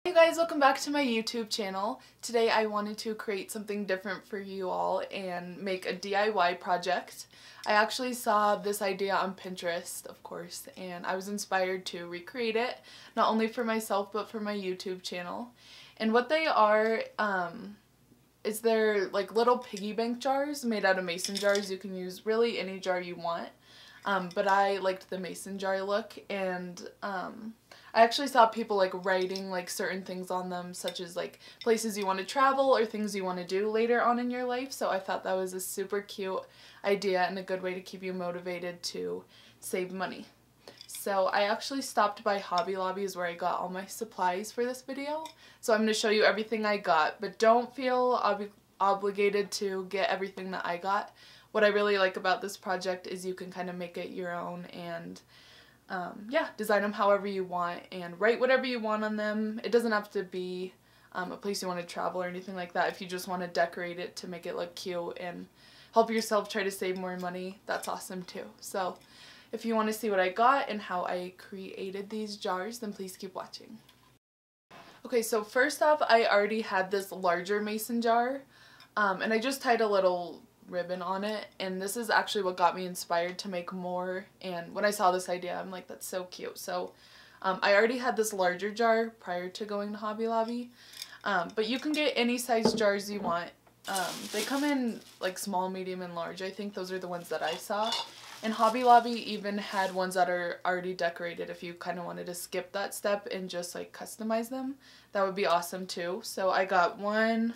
Hey guys, welcome back to my YouTube channel. Today I wanted to create something different for you all and make a DIY project. I actually saw this idea on Pinterest, of course, and I was inspired to recreate it, not only for myself but for my YouTube channel. And what they are is they're like little piggy bank jars made out of mason jars. You can use really any jar you want. But I liked the mason jar look, and I actually saw people like writing like certain things on them, such as like places you want to travel or things you want to do later on in your life. So I thought that was a super cute idea and a good way to keep you motivated to save money. So I actually stopped by Hobby Lobby is where I got all my supplies for this video. So I'm going to show you everything I got, but don't feel obligated to get everything that I got. What I really like about this project is you can kind of make it your own and yeah, design them however you want and write whatever you want on them. It doesn't have to be a place you want to travel or anything like that. If you just want to decorate it to make it look cute and help yourself try to save more money, that's awesome too. So if you want to see what I got and how I created these jars, then please keep watching. Okay, so first off, I already had this larger mason jar and I just tied a little ribbon on it, and this is actually what got me inspired to make more. And when I saw this idea, I'm like, that's so cute. So I already had this larger jar prior to going to Hobby Lobby, but you can get any size jars you want. They come in like small, medium, and large. I think those are the ones that I saw, and Hobby Lobby even had ones that are already decorated. If you kind of wanted to skip that step and just like customize them, that would be awesome too. So I got 1,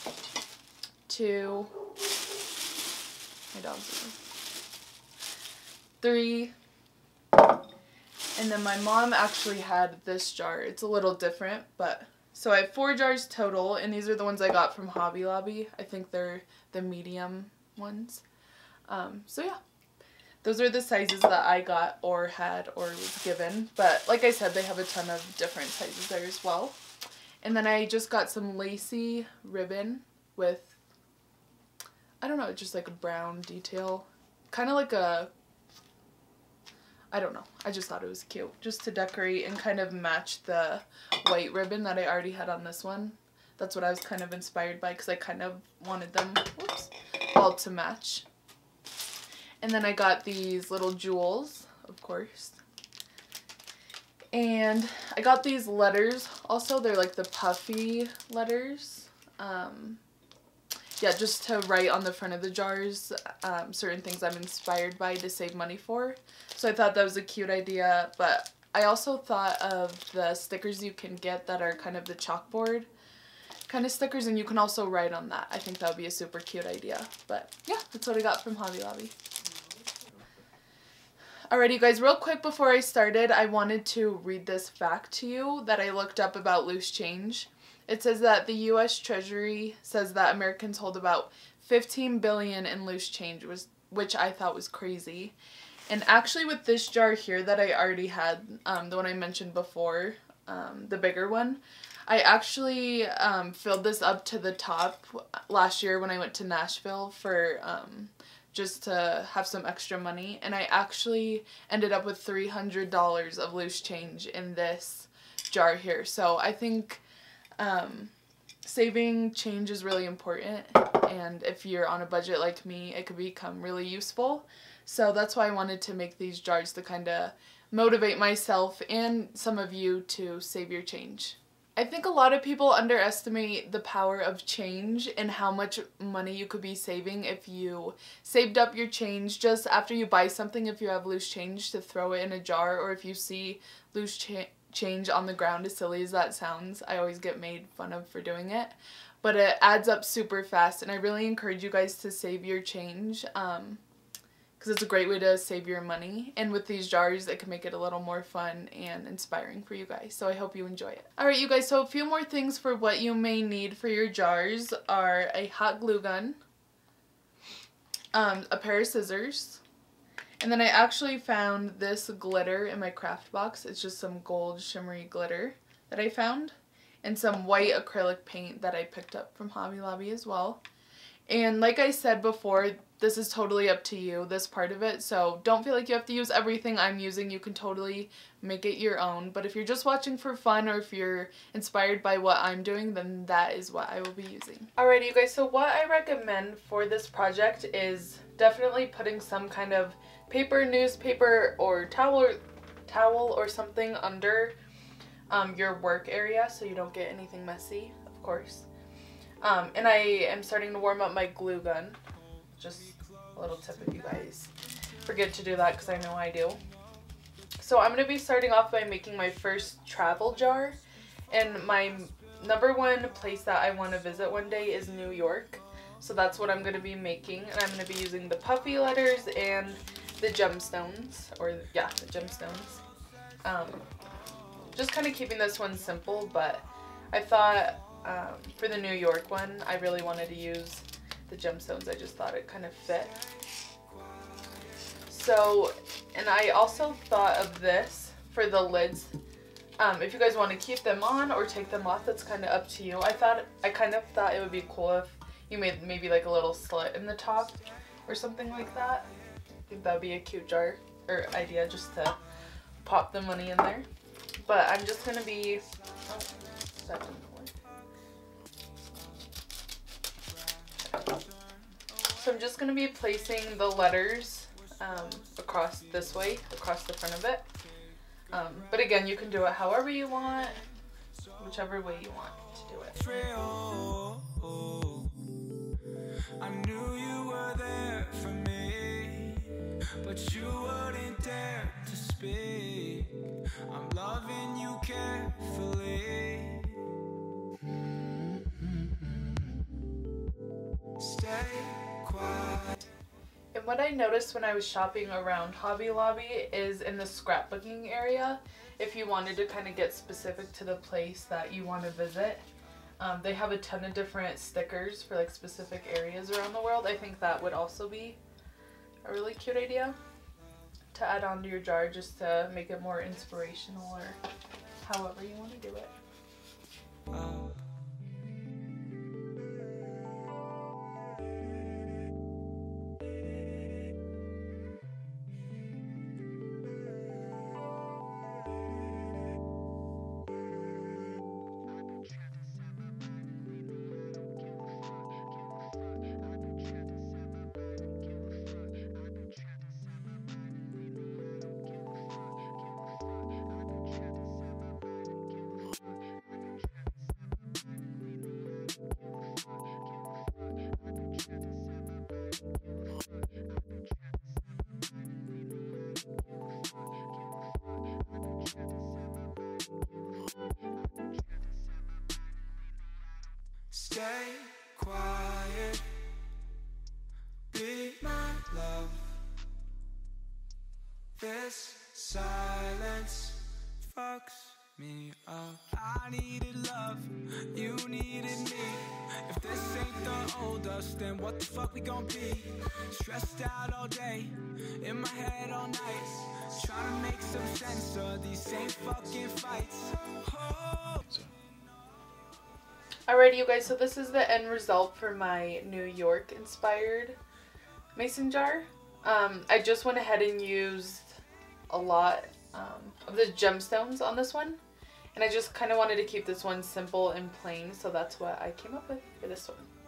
2, my dog's 3, and then my mom actually had this jar. It's a little different, but so I have 4 jars total, and these are the ones I got from Hobby Lobby. I think they're the medium ones. So yeah, those are the sizes that I got or had or was given, but like I said, they have a ton of different sizes there as well. And then I just got some lacy ribbon with, I don't know, just like a brown detail. Kind of like a, I don't know. I just thought it was cute. Just to decorate and kind of match the white ribbon that I already had on this one. That's what I was kind of inspired by because I kind of wanted them, whoops, all to match. And then I got these little jewels, of course. And I got these letters also. They're like the puffy letters. Yeah, just to write on the front of the jars certain things I'm inspired by to save money for. So I thought that was a cute idea, but I also thought of the stickers you can get that are kind of the chalkboard kind of stickers, and you can also write on that. I think that would be a super cute idea. But yeah, that's what I got from Hobby Lobby. Alrighty guys, real quick before I started, I wanted to read this fact to you that I looked up about loose change. It says that the U.S. Treasury says that Americans hold about $15 billion in loose change, which I thought was crazy. And actually with this jar here that I already had, the one I mentioned before, the bigger one, I actually filled this up to the top last year when I went to Nashville for just to have some extra money. And I actually ended up with $300 of loose change in this jar here. So I think saving change is really important, and if you're on a budget like me, it could become really useful. So that's why I wanted to make these jars to kind of motivate myself and some of you to save your change. I think a lot of people underestimate the power of change and how much money you could be saving if you saved up your change just after you buy something. If you have loose change, to throw it in a jar, or if you see loose change on the ground, as silly as that sounds. I always get made fun of for doing it, but it adds up super fast, and I really encourage you guys to save your change because it's a great way to save your money, and with these jars it can make it a little more fun and inspiring for you guys, so I hope you enjoy it. Alright you guys, so a few more things for what you may need for your jars are a hot glue gun, a pair of scissors, and then I actually found this glitter in my craft box. It's just some gold shimmery glitter that I found, and some white acrylic paint that I picked up from Hobby Lobby as well. And like I said before, this is totally up to you, this part of it, so don't feel like you have to use everything I'm using. You can totally make it your own, but if you're just watching for fun or if you're inspired by what I'm doing, then that is what I will be using. Alrighty you guys, so what I recommend for this project is definitely putting some kind of paper, newspaper, or towel or something under your work area so you don't get anything messy, of course. And I am starting to warm up my glue gun. Just a little tip if you guys forget to do that, because I know I do. So I'm going to be starting off by making my first travel jar. And my #1 place that I want to visit one day is New York. So that's what I'm going to be making. And I'm going to be using the puffy letters and the gemstones. Or yeah, the gemstones. Just kind of keeping this one simple, but I thought for the New York one, I really wanted to use the gemstones. I just thought it kind of fit. So, and I also thought of this for the lids. If you guys want to keep them on or take them off, that's kind of up to you. I kind of thought it would be cool if you made maybe like a little slit in the top or something like that. I think that would be a cute jar or idea, just to pop the money in there. But I'm just going to be... Oh, that didn't work. So I'm just going to be placing the letters across this way, across the front of it. But again, you can do it however you want, whichever way you want to do it. I knew you were there for me, but you wouldn't dare to speak. I'm loving you carefully. Stay quiet. And what I noticed when I was shopping around Hobby Lobby is in the scrapbooking area, if you wanted to kind of get specific to the place that you want to visit, they have a ton of different stickers for like specific areas around the world. I think that would also be a really cute idea to add onto your jar, just to make it more inspirational or however you want to do it. Stay quiet, be my love. This silence fucks me up. I needed love, you needed me. If this ain't the old us, then what the fuck we gon' be? Stressed out all day, in my head all night, trying to make some sense of these same fucking fights. Oh. Alrighty you guys, so this is the end result for my New York inspired mason jar. I just went ahead and used a lot of the gemstones on this one, and I just kind of wanted to keep this one simple and plain, so that's what I came up with for this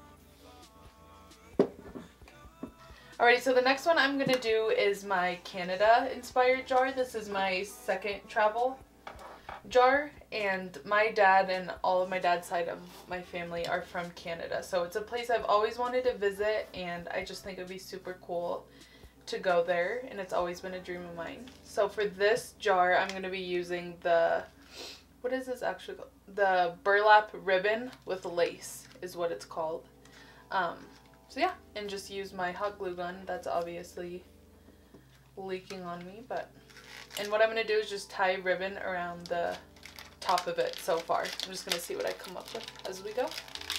one. Alrighty, so the next one I'm going to do is my Canada inspired jar. This is my second travel jar, and my dad and all of my dad's side of my family are from Canada, so it's a place I've always wanted to visit, and I just think it would be super cool to go there, and it's always been a dream of mine. So for this jar, I'm going to be using the, what is this actually called? The burlap ribbon with lace is what it's called. So yeah, and just use my hot glue gun that's obviously leaking on me, but, and what I'm going to do is just tie ribbon around the top of it so far. I'm just going to see what I come up with as we go.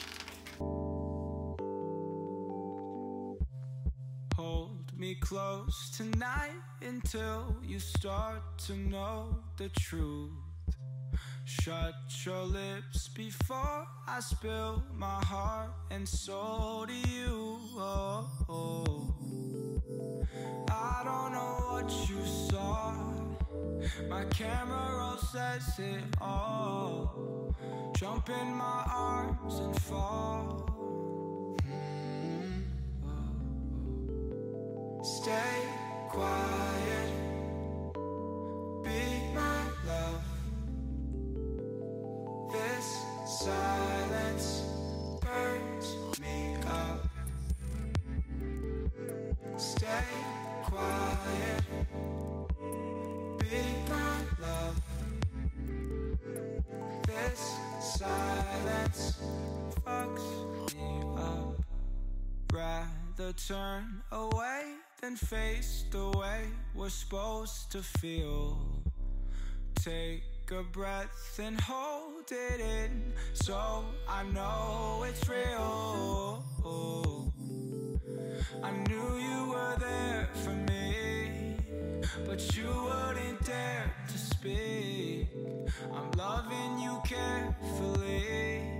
Hold me close tonight until you start to know the truth. Shut your lips before I spill my heart and soul to you. Oh, oh. I don't know what you saw. My camera roll says it all. Jump in my arms and fall. Stay quiet. Be my love. This silence burns me up. Stay quiet. Be my love. This silence fucks me up. Rather turn away than face the way we're supposed to feel. Take a breath and hold it in, so I know it's real. I knew you were there for me, but you wouldn't dare to speak. I'm loving you carefully.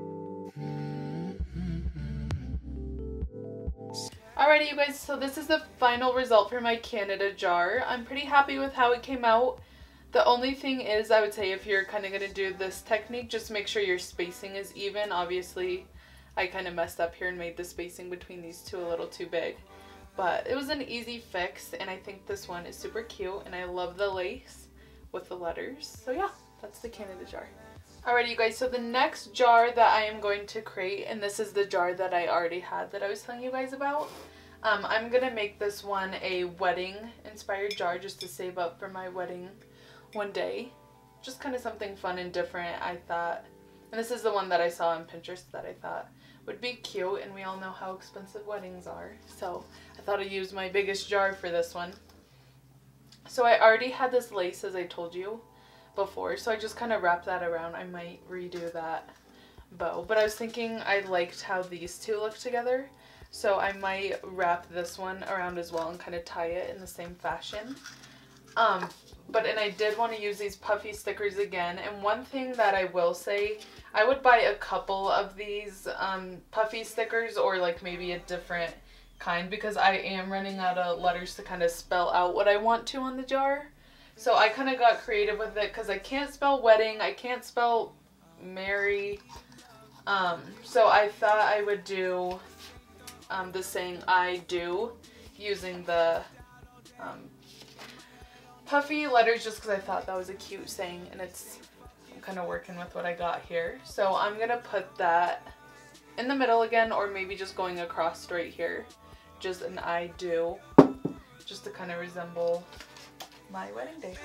Alrighty, you guys, so this is the final result for my Canada jar. I'm pretty happy with how it came out. The only thing is, I would say if you're kind of going to do this technique, just make sure your spacing is even. Obviously, I kind of messed up here and made the spacing between these two a little too big. But it was an easy fix, and I think this one is super cute, and I love the lace with the letters. So yeah, that's the Canada jar. Alrighty, you guys, so the next jar that I am going to create, and this is the jar that I already had that I was telling you guys about. I'm going to make this one a wedding-inspired jar just to save up for my wedding one day. Just kind of something fun and different, I thought. And this is the one that I saw on Pinterest that I thought would be cute, and we all know how expensive weddings are. So I thought I'd use my biggest jar for this one. So I already had this lace, as I told you before, so I just kind of wrapped that around. I might redo that bow, but I was thinking I liked how these two look together, so I might wrap this one around as well and kind of tie it in the same fashion. And I did want to use these puffy stickers again, and one thing that I will say, I would buy a couple of these puffy stickers, or like maybe a different kind, because I am running out of letters to kind of spell out what I want to on the jar. So I kind of got creative with it because I can't spell wedding, I can't spell marry, so I thought I would do the saying I do using the puffy letters, just because I thought that was a cute saying, and I'm kind of working with what I got here. So I'm going to put that in the middle again, or maybe just going across straight here, just an I do, just to kind of resemble my wedding day.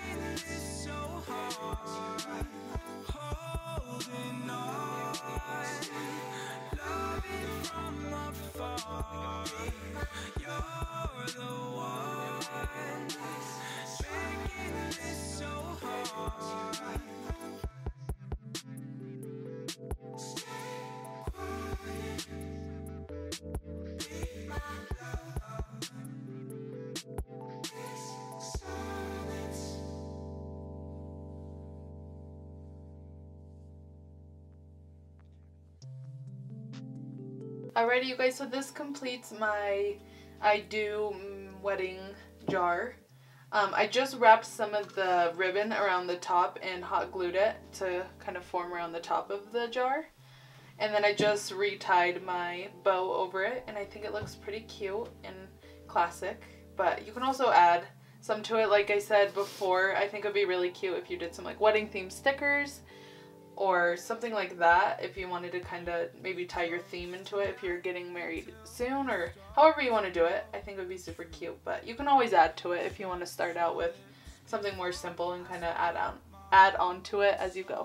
Alrighty, you guys, so this completes my I do wedding jar. I just wrapped some of the ribbon around the top and hot glued it to kind of form around the top of the jar. And then I just retied my bow over it, and I think it looks pretty cute and classic. But you can also add some to it. Like I said before, I think it would be really cute if you did some like wedding themed stickers or something like that, if you wanted to kind of maybe tie your theme into it if you're getting married soon, or however you want to do it. I think it would be super cute, but you can always add to it if you want to start out with something more simple and kind of add on to it as you go.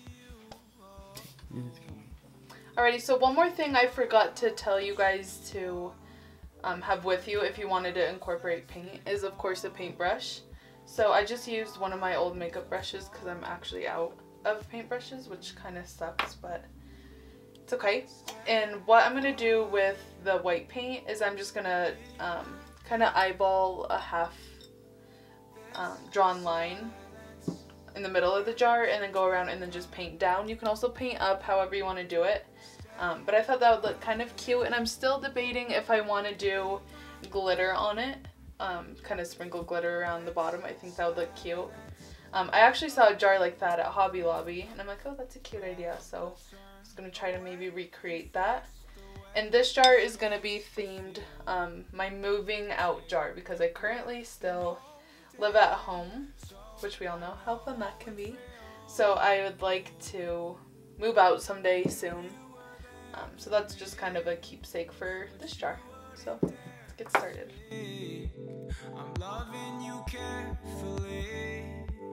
Alrighty, so one more thing I forgot to tell you guys to have with you if you wanted to incorporate paint is, of course, a paintbrush. So I just used one of my old makeup brushes because I'm actually out of paintbrushes, which kind of sucks, but it's okay. And what I'm going to do with the white paint is I'm just going to kind of eyeball a half drawn line in the middle of the jar and then go around and then just paint down. You can also paint up however you want to do it. But I thought that would look kind of cute, and I'm still debating if I want to do glitter on it. Kind of sprinkle glitter around the bottom. I think that would look cute. I actually saw a jar like that at Hobby Lobby, and I'm like, oh, that's a cute idea. So I'm just going to try to maybe recreate that. And this jar is going to be themed my moving out jar, because I currently still live at home, which we all know how fun that can be. So I would like to move out someday soon. So that's just kind of a keepsake for this jar. So let's get started. I'm loving you carefully.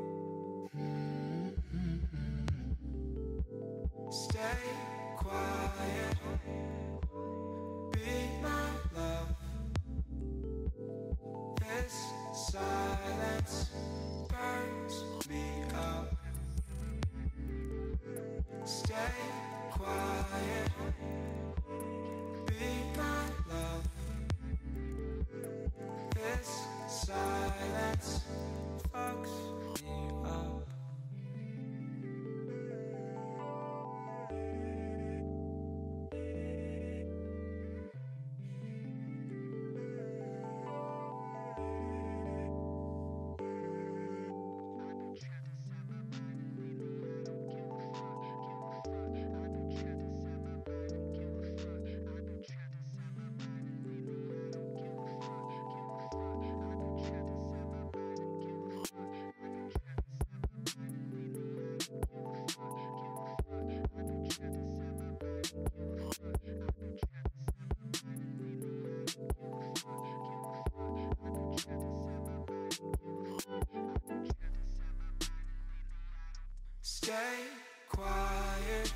Stay quiet. Be my love. This silence burns me up. Stay quiet. Be my love. This silence fucks me up. Stay quiet.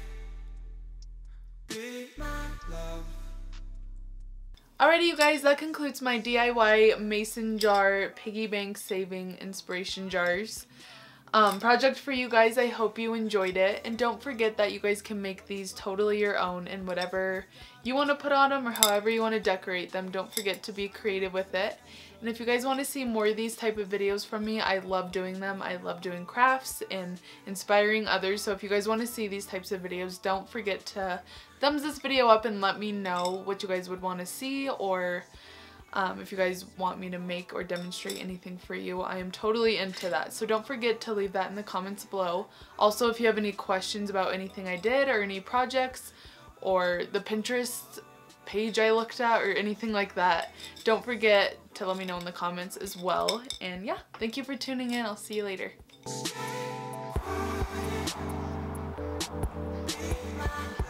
Be my love. Alrighty, you guys, that concludes my DIY mason jar piggy bank saving inspiration jars project for you guys. I hope you enjoyed it, and don't forget that you guys can make these totally your own and whatever you want to put on them or however you want to decorate them. Don't forget to be creative with it. And if you guys want to see more of these type of videos from me, I love doing them. I love doing crafts and inspiring others. So if you guys want to see these types of videos, don't forget to thumbs this video up and let me know what you guys would want to see, or if you guys want me to make or demonstrate anything for you. I am totally into that. So don't forget to leave that in the comments below. Also, if you have any questions about anything I did or any projects or the Pinterest page I looked at or anything like that, don't forget to let me know in the comments as well. And yeah, thank you for tuning in. I'll see you later. Stay quiet. Be my